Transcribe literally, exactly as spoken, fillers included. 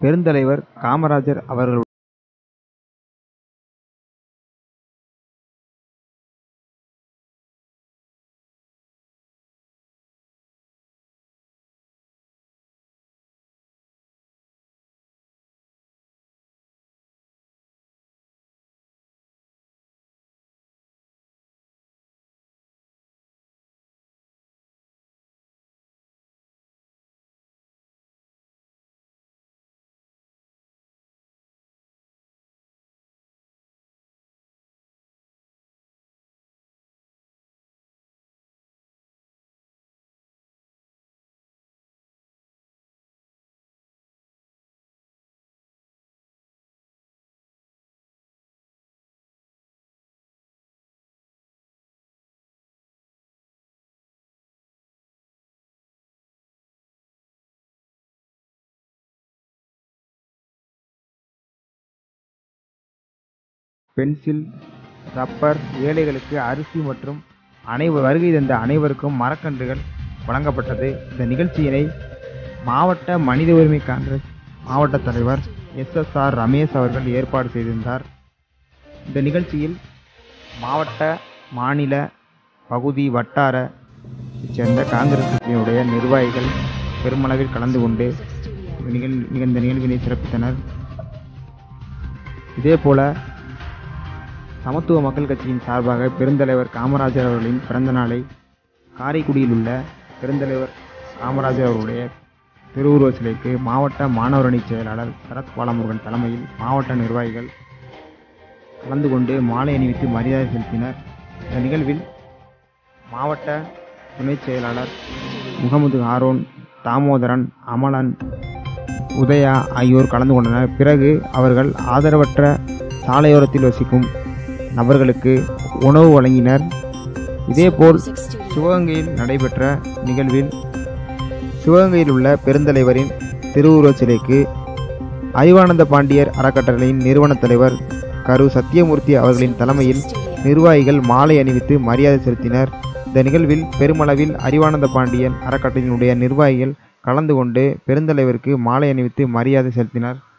பெருந்தலைவர் காமராஜர் அவர்கள் pencil, rubber, ஏழைகளுக்கு அரிசி மற்றும் அனைவர் வருகை தந்த அனைவருக்கும் மரக்கன்றுகள் வழங்கப்பட்டது. இந்த நிகழ்ச்சியினை மாவட்ட மனித உரிமை காங்கிரஸ் மாவட்ட தலைவர் எஸ் எஸ் ஆர் ரமேஷ் அவர்கள் ஏற்பாடு செய்திருந்தார். இந்த நிகழ்ச்சியில் மாவட்ட, மாநில, பகுதி, வட்டார சேர்ந்த காங்கிரஸ் கட்சியினுடைய நிர்வாகிகள் பெருமளவில் கலந்து கொண்டு நிகழ் நிகழ்ந்த நிகழ்வினை சிறப்பித்தனர். இதேபோல சமத்துவ மக்கள் கட்சியின் சார்பாக பெருந்தலைவர் காமராஜர் அவர்களின் பிறந்த நாளை காரைக்குடியில் உள்ள பெருந்தலைவர் காமராஜர் அவர்களுடைய திருவுருவ சிலைக்கு மாவட்ட மாணவர் அணி செயலாளர் சரத் பாலமுருகன் தலைமையில் மாவட்ட நிர்வாகிகள் கலந்து கொண்டு மாலை அணிவித்து மரியாதை செலுத்தினர். இந்த நிகழ்வில் மாவட்ட துணை செயலாளர் முகமது ஆரோன், தாமோதரன், அமலன், உதயா ஆகியோர் கலந்து கொண்டனர். பிறகு அவர்கள் ஆதரவற்ற சாலையோரத்தில் வசிக்கும் நபர்களுக்கு உணவு வழங்கினர். இதேபோல் சிவகங்கையில் நடைபெற்ற நிகழ்வில் சிவகங்கையில் உள்ள பெருந்தலைவரின் திருவுருவச் சிலைக்கு அறிவானந்த பாண்டியர் அறக்கட்டளையின் நிறுவன தலைவர் கரு சத்தியமூர்த்தி அவர்களின் தலைமையில் நிர்வாகிகள் மாலை அணிவித்து மரியாதை செலுத்தினர். இந்த நிகழ்வில் பெருமளவில் அறிவானந்த பாண்டியன் அறக்கட்டளையினுடைய நிர்வாகிகள் கலந்து கொண்டு பெருந்தலைவருக்கு மாலை அணிவித்து மரியாதை செலுத்தினர்.